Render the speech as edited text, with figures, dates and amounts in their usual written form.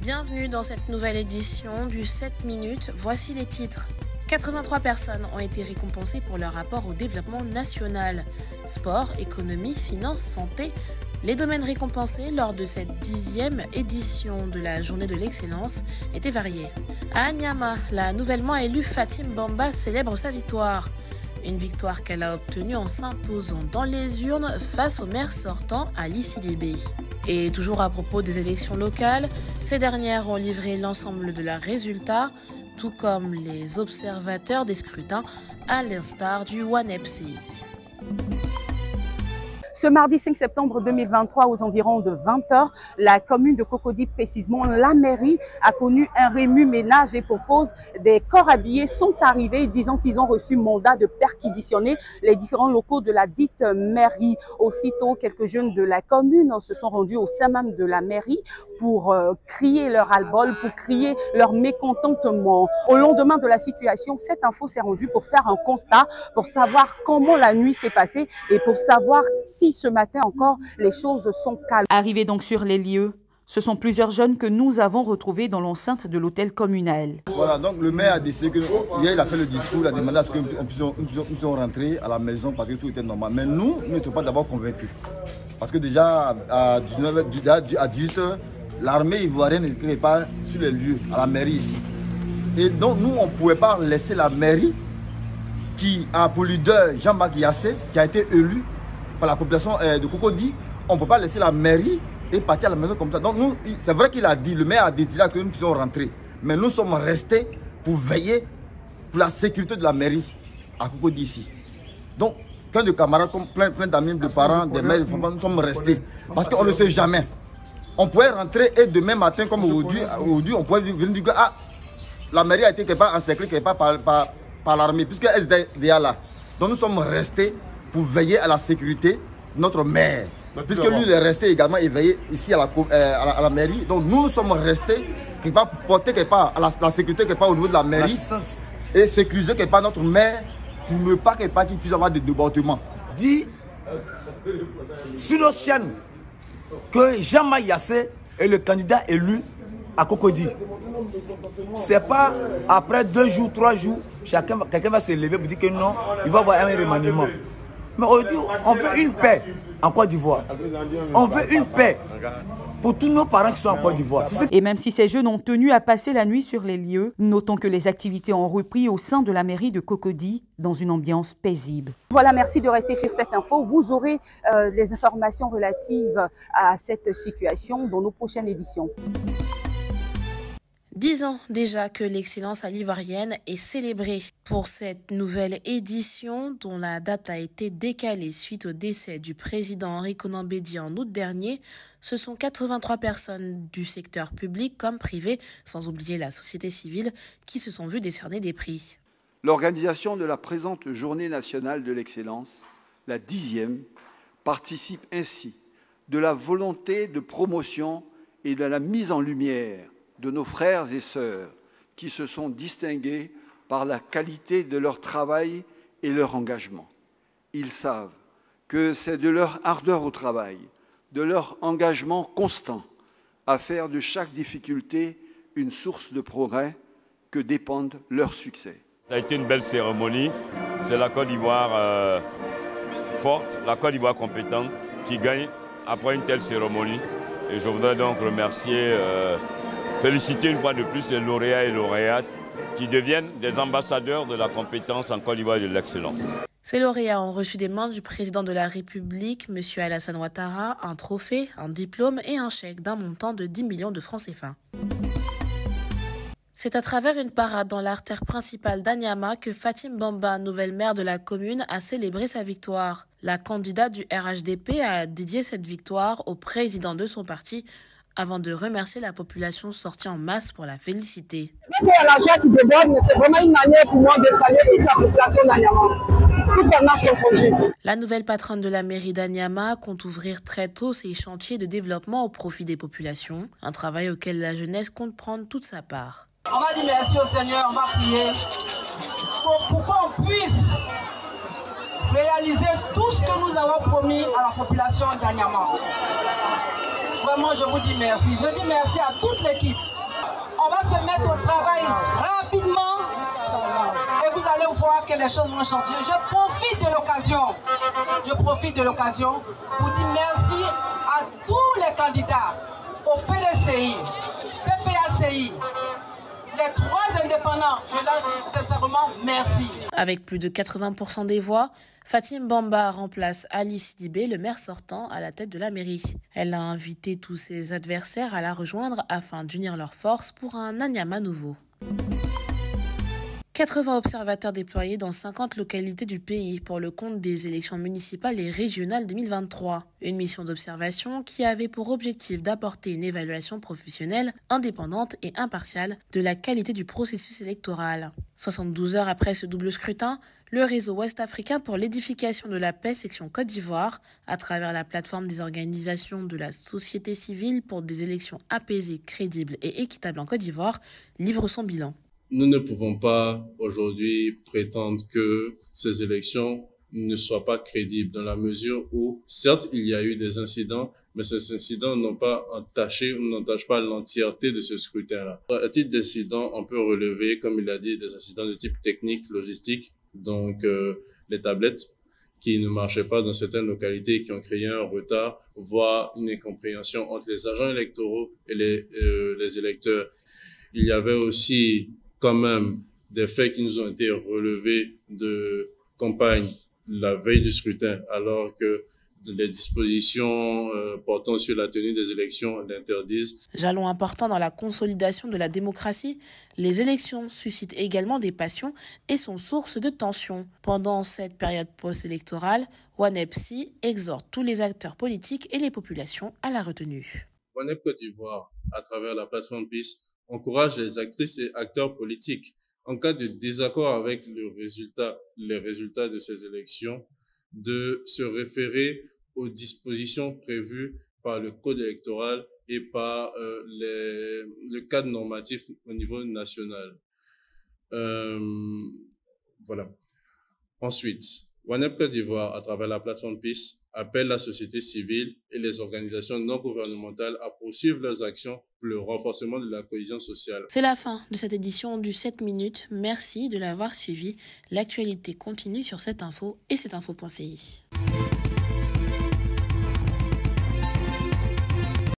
Bienvenue dans cette nouvelle édition du 7 minutes. Voici les titres. 83 personnes ont été récompensées pour leur rapport au développement national. Sport, économie, finances, santé. Les domaines récompensés lors de cette 10e édition de la Journée de l'excellence étaient variés. À Anyama, la nouvellement élue Fatim Bamba célèbre sa victoire. Une victoire qu'elle a obtenue en s'imposant dans les urnes face au maire sortant Ali Sidibé. Et toujours à propos des élections locales, ces dernières ont livré l'ensemble de leurs résultats, tout comme les observateurs des scrutins, à l'instar du ONEPCI. Ce mardi 5 septembre 2023, aux environs de 20h, la commune de Cocody, précisément la mairie, a connu un remue-ménage et pour cause, des corps habillés sont arrivés disant qu'ils ont reçu mandat de perquisitionner les différents locaux de la dite mairie. Aussitôt, quelques jeunes de la commune se sont rendus au sein même de la mairie pour crier leur ras-le-bol, pour crier leur mécontentement. Au lendemain de la situation, cette info s'est rendue pour faire un constat, pour savoir comment la nuit s'est passée et pour savoir si ce matin encore les choses sont calmes. Arrivés donc sur les lieux, ce sont plusieurs jeunes que nous avons retrouvés dans l'enceinte de l'hôtel communal. Voilà, donc le maire a décidé que hier il a fait le discours, il a demandé à ce que nous puissions rentrer à la maison parce que tout était normal. Mais nous n'étions pas d'abord convaincus. Parce que déjà à 18h, l'armée ivoirienne n'était pas sur les lieux, à la mairie ici. Et donc nous, on ne pouvait pas laisser la mairie qui a pour leader Jean-Marc Yassé, qui a été élu par la population de Cocody. On ne peut pas laisser la mairie et partir à la maison comme ça. Donc nous, c'est vrai qu'il a dit, le maire a décidé que nous puissions rentrer. Mais nous sommes restés pour veiller pour la sécurité de la mairie à Cocody ici. Donc, plein de camarades, plein d'amis, de parents, des mères, nous sommes restés. Parce qu'on ne sait jamais. On pourrait rentrer et demain matin, comme aujourd'hui, on pourrait venir dire que la mairie a été quelque part encerclée quelque part par l'armée, puisqu'elle est déjà là. Donc nous sommes restés pour veiller à la sécurité de notre maire. Puisque lui, il est resté également éveillé ici à la mairie. Donc nous sommes restés quelque part pour porter quelque part à la sécurité quelque part au niveau de la mairie et sécuriser quelque part notre maire pour ne pas quelque part qu'il puisse avoir des débordements. Dit sur nos chaînes que Jean-Marc Yassé est le candidat élu à Cocody. C'est pas après 2 jours, 3 jours, quelqu'un va se lever pour dire que non, il va avoir un remaniement. Mais aujourd'hui, on veut une paix en Côte d'Ivoire. On veut une paix pour tous nos parents qui sont en Côte d'Ivoire. Et même si ces jeunes ont tenu à passer la nuit sur les lieux, notons que les activités ont repris au sein de la mairie de Cocody dans une ambiance paisible. Voilà, merci de rester sur cette info. Vous aurez les informations relatives à cette situation dans nos prochaines éditions. 10 ans déjà que l'excellence à l'ivoirienne est célébrée. Pour cette nouvelle édition, dont la date a été décalée suite au décès du président Henri Konan Bédié en août dernier, ce sont 83 personnes du secteur public comme privé, sans oublier la société civile, qui se sont vues décerner des prix. L'organisation de la présente Journée nationale de l'excellence, la 10e, participe ainsi de la volonté de promotion et de la mise en lumière de nos frères et sœurs qui se sont distingués par la qualité de leur travail et leur engagement. Ils savent que c'est de leur ardeur au travail, de leur engagement constant à faire de chaque difficulté une source de progrès que dépendent leurs succès. Ça a été une belle cérémonie. C'est la Côte d'Ivoire forte, la Côte d'Ivoire compétente qui gagne après une telle cérémonie. Et je voudrais donc remercier féliciter une fois de plus les lauréats et lauréates qui deviennent des ambassadeurs de la compétence en Côte d'Ivoire et de l'excellence. Ces lauréats ont reçu des mains du président de la République, M. Alassane Ouattara, un trophée, un diplôme et un chèque d'un montant de 10 millions de francs CFA. C'est à travers une parade dans l'artère principale d'Anyama que Fatim Bamba, nouvelle maire de la commune, a célébré sa victoire. La candidate du RHDP a dédié cette victoire au président de son parti, avant de remercier la population sortie en masse pour la féliciter. Il y a la joie qui déborde, mais c'est vraiment une manière pour moi de saluer toute la population d'Anyama, toute la marche confondue. La nouvelle patronne de la mairie d'Anyama compte ouvrir très tôt ses chantiers de développement au profit des populations, un travail auquel la jeunesse compte prendre toute sa part. On va dire merci au Seigneur, on va prier pour qu'on puisse réaliser tout ce que nous avons promis à la population d'Anyama. Vraiment, je vous dis merci. Je dis merci à toute l'équipe. on va se mettre au travail rapidement et vous allez voir que les choses vont changer. Je profite de l'occasion pour dire merci à tous les candidats au PDCI, PPACI, les 3 indépendants. Je leur dis sincèrement merci. Avec plus de 80% des voix, Fatim Bamba remplace Ali Sidibé, le maire sortant, à la tête de la mairie. Elle a invité tous ses adversaires à la rejoindre afin d'unir leurs forces pour un Anyama nouveau. 80 observateurs déployés dans 50 localités du pays pour le compte des élections municipales et régionales 2023. Une mission d'observation qui avait pour objectif d'apporter une évaluation professionnelle, indépendante et impartiale de la qualité du processus électoral. 72 heures après ce double scrutin, le réseau ouest-africain pour l'édification de la paix section Côte d'Ivoire, à travers la plateforme des organisations de la société civile pour des élections apaisées, crédibles et équitables en Côte d'Ivoire, livre son bilan. Nous ne pouvons pas aujourd'hui prétendre que ces élections ne soient pas crédibles dans la mesure où, certes, il y a eu des incidents, mais ces incidents n'ont pas entaché ou n'entachent pas l'entièreté de ce scrutin-là. À titre d'incident, on peut relever, comme il a dit, des incidents de type technique, logistique, donc les tablettes qui ne marchaient pas dans certaines localités, qui ont créé un retard, voire une incompréhension entre les agents électoraux et les électeurs. Il y avait aussi quand même des faits qui nous ont été relevés de campagne la veille du scrutin, alors que les dispositions portant sur la tenue des élections l'interdisent. Jalon important dans la consolidation de la démocratie, les élections suscitent également des passions et sont source de tensions. Pendant cette période post-électorale, ONEPSI exhorte tous les acteurs politiques et les populations à la retenue. ONEP Côte d'Ivoire, à travers la plateforme PIS, encourage les actrices et acteurs politiques, en cas de désaccord avec les résultats de ces élections, de se référer aux dispositions prévues par le code électoral et par le cadre normatif au niveau national. Voilà. Ensuite, ONEP Côte d'Ivoire, à travers la plateforme PIS, appelle la société civile et les organisations non gouvernementales à poursuivre leurs actions pour le renforcement de la cohésion sociale. C'est la fin de cette édition du 7 minutes. Merci de l'avoir suivi. L'actualité continue sur cette info et cetinfo.ci.